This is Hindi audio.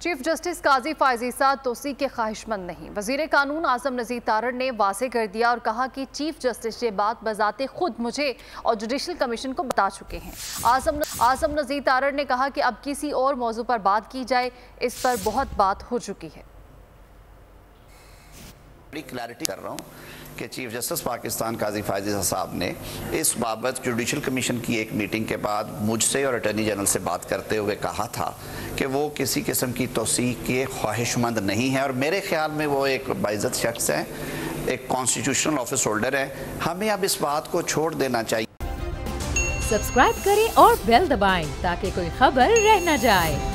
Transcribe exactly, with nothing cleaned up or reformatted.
चीफ जस्टिस काजी फायज ईसा तोसी के ख्वाहिशमंद नहीं। वजीर कानून आजम नज़ीर तारड़ ने वाज़ेह कर दिया और कहा कि चीफ जस्टिस ये बात बजाते खुद मुझे और जुडिशल कमीशन को बता चुके हैं। आजम आजम नज़ीर तारड़ ने कहा कि अब किसी और मौजू पर बात की जाए, इस पर बहुत बात हो चुकी है। बड़ी क्लैरिटी कर रहा हूँ कि चीफ जस्टिस पाकिस्तान काजी फायज ईसा साहब ने इस बाबत जुडिशल कमीशन की एक मीटिंग के बाद मुझसे और अटॉर्नी जनरल से बात करते हुए कहा था कि वो किसी किस्म की तोसीक के ख्वाहिशमंद नहीं है और मेरे ख्याल में वो एक बाइज़्ज़त शख्स है, एक कॉन्स्टिट्यूशनल ऑफिस होल्डर है। हमें अब इस बात को छोड़ देना चाहिए। सब्सक्राइब करें और बेल दबाएं ताकि कोई खबर रह न जाए।